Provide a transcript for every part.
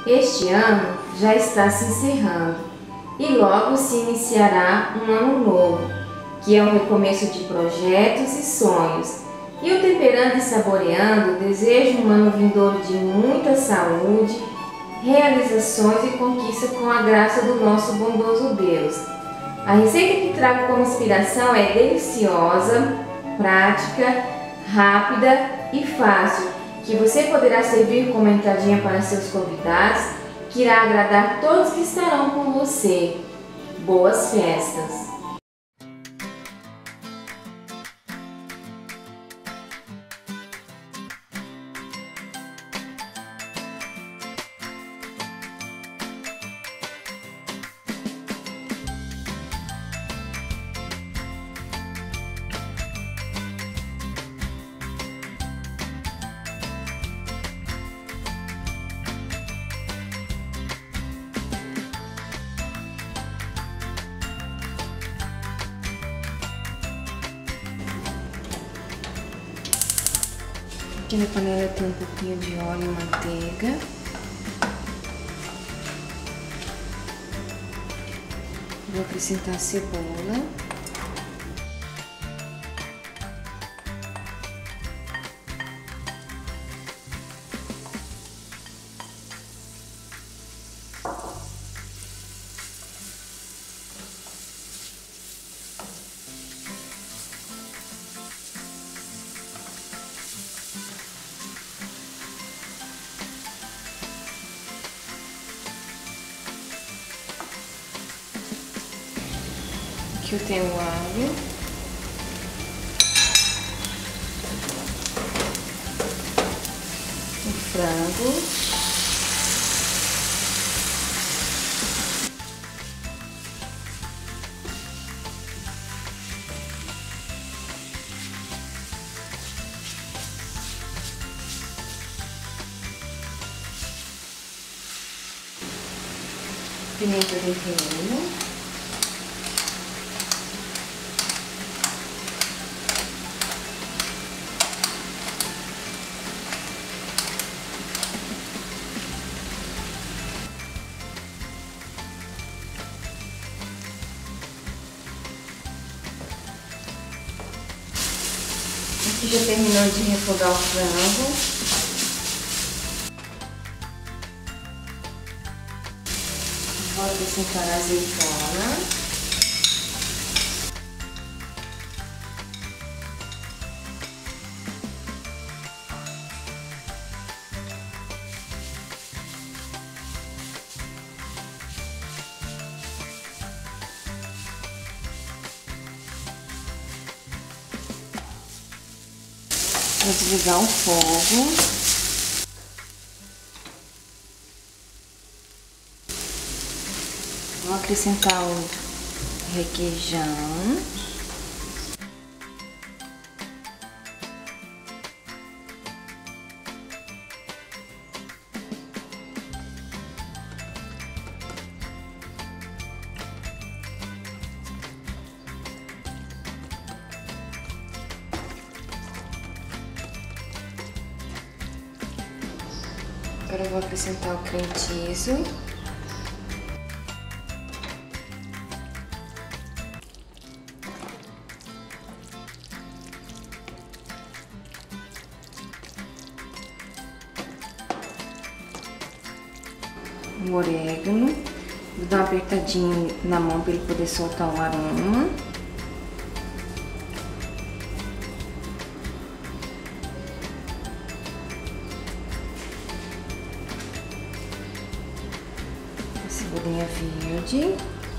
Este ano já está se encerrando e logo se iniciará um ano novo, que é um recomeço de projetos e sonhos. E o Temperando e Saboreando deseja um ano vindouro de muita saúde, realizações e conquista com a graça do nosso bondoso Deus. A receita que trago como inspiração é deliciosa, prática, rápida e fácil, que você poderá servir como entradinha para seus convidados, que irá agradar todos que estarão com você. Boas festas! Aqui na panela tem um pouquinho de óleo e manteiga. Vou acrescentar a cebola. Aqui eu tenho o alho, o frango, pimenta de reino. Aqui já terminou de refogar o frango. Vou acrescentar a azeitona. Vou desligar o fogo. Vou acrescentar o requeijão. Agora eu vou acrescentar o creme cheese. O orégano. Vou dar uma apertadinha na mão para ele poder soltar o aroma. Cebolinha verde.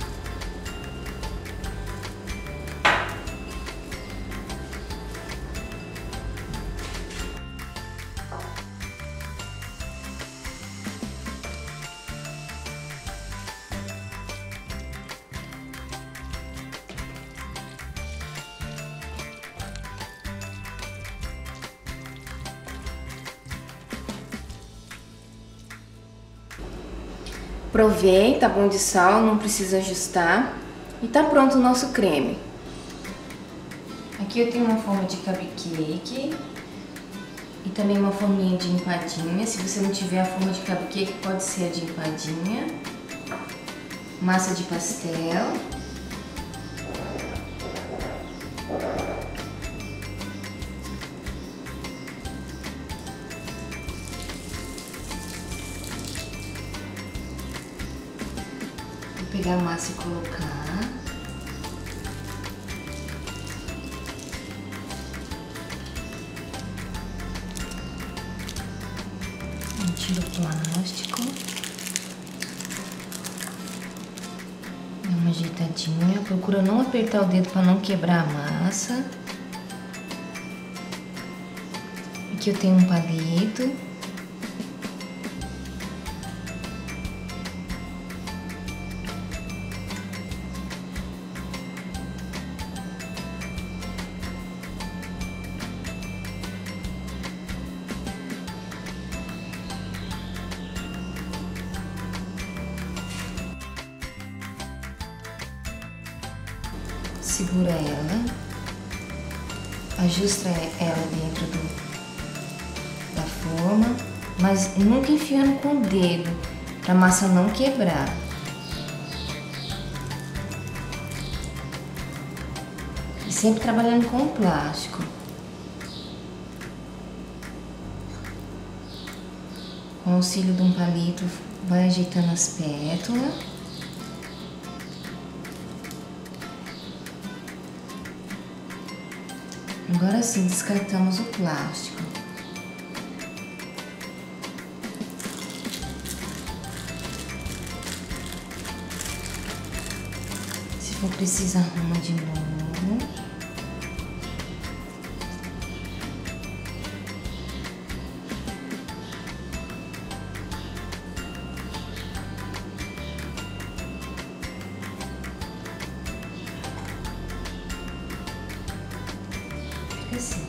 Provei, tá bom de sal, não precisa ajustar. E tá pronto o nosso creme. Aqui eu tenho uma forma de cupcake. E também uma forminha de empadinha. Se você não tiver a forma de cupcake, pode ser a de empadinha. Massa de pastel. Vou pegar a massa e colocar. Tira o plástico. Dá uma ajeitadinha. Procura não apertar o dedo para não quebrar a massa. Aqui eu tenho um palito. Segura ela, ajusta ela dentro da forma, mas nunca enfiando com o dedo, para a massa não quebrar. E sempre trabalhando com o plástico. Com o auxílio de um palito, vai ajeitando as pétalas. Agora sim, descartamos o plástico. Se for preciso, arruma de novo. Assim.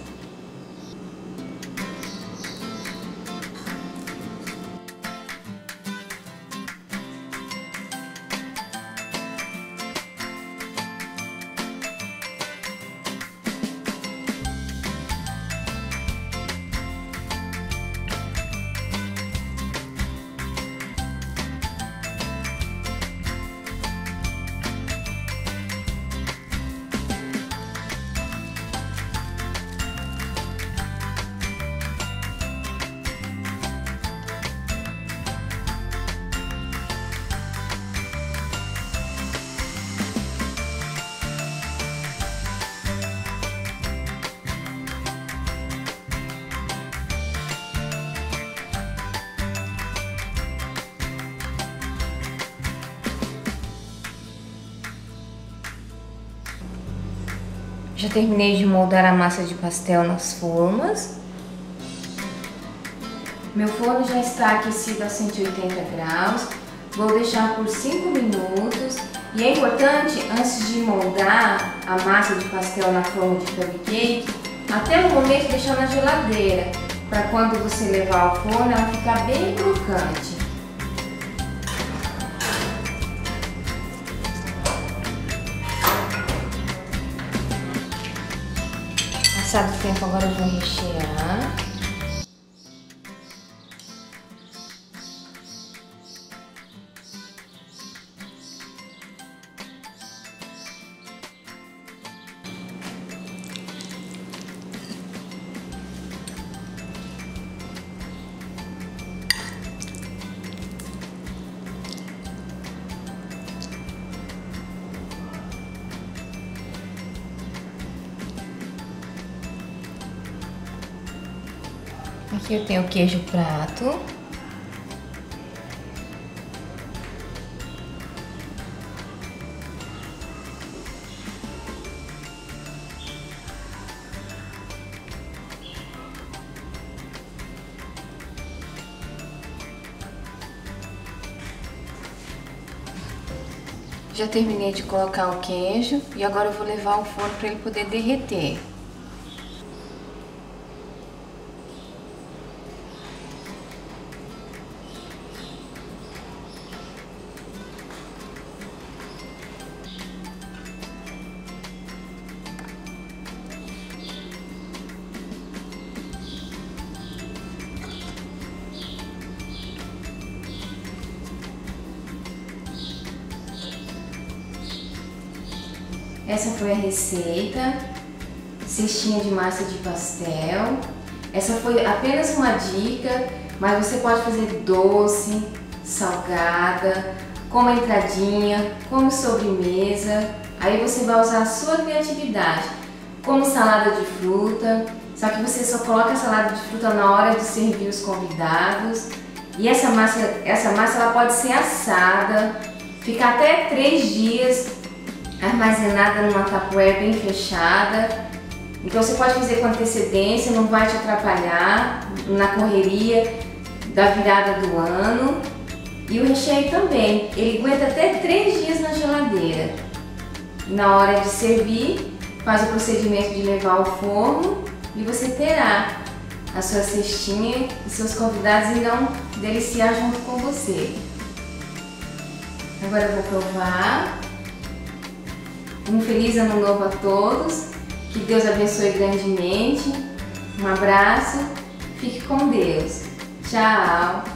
Já terminei de moldar a massa de pastel nas formas. Meu forno já está aquecido a 180 graus. Vou deixar por 5 minutos. E é importante, antes de moldar a massa de pastel na forma de cupcake, até o momento deixar na geladeira, para quando você levar ao forno ela ficar bem crocante. Passado o tempo, agora eu vou rechear. Aqui eu tenho o queijo prato. Já terminei de colocar o queijo e agora eu vou levar ao forno para ele poder derreter. essa foi a receita, cestinha de massa de pastel. Essa foi apenas uma dica, mas você pode fazer doce, salgada, como entradinha, como sobremesa. Aí você vai usar a sua criatividade, como salada de fruta, só que você só coloca a salada de fruta na hora de servir os convidados. E essa massa ela pode ser assada, ficar até 3 dias armazenada numa tupperware bem fechada. Então você pode fazer com antecedência, não vai te atrapalhar na correria da virada do ano. E o recheio também, ele aguenta até 3 dias na geladeira. Na hora de servir, faz o procedimento de levar ao forno e você terá a sua cestinha e seus convidados irão deliciar junto com você. Agora eu vou provar. Um feliz ano novo a todos. Que Deus abençoe grandemente. Um abraço. Fique com Deus. Tchau.